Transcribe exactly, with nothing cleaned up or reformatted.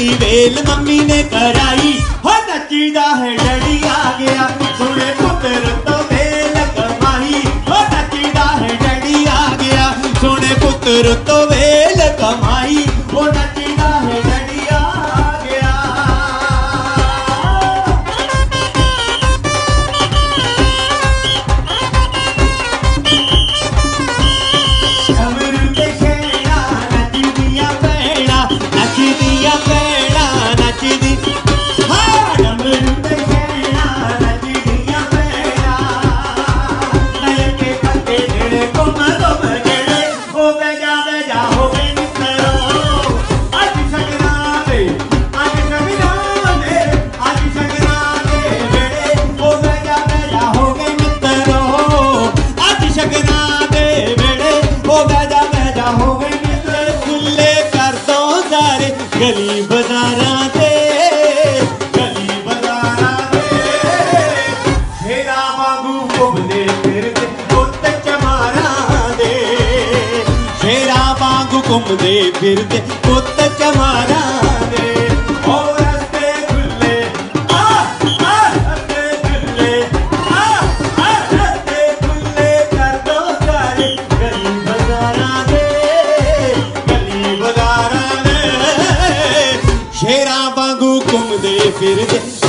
पहली well mummy ने कराई हो नचीदा है डैडी आ गया सुने पुत्र तो वेल कमाई हो नचीदा है डैडी आ गया सुने पुत्र तो वेल कमाई हो नचीदा है डैडी आ गया। डमरू ते छेड़ा नचदिया भैड़ा नचदिया भैड़ा नचदी हाँ डमरू ते छेड़ा नचदिया भैड़ा नए के पत्ते जेड़े कोमा तो बजेड़े ओ बेजा बेजा हो गए मित्रो आज शगना दे आज शगना दे आज शगना दे बेड़े ओ बेजा बेजा हो गए मित्रो आज शगना दे बेड़े ओ बेजा बेजा हो गए मित्र खुले कर दो सारे गली बाजारां दे गली बाजारां दे शेरा वांगू घुमदे फिरदे पुੱਤ ਚਮਾਰਾਂ ਦੇ शेरा वांगू घुमदे फिरदे पुੱਤ ਚਮਾਰਾਂ ਦੇ ओ रस्ते खुले आ आ रस्ते खुले आ आ रस्ते खुले कर दो सारे गली बाजारां दे गली बाजारां दे शेरा वांगू घुमदे फिरदे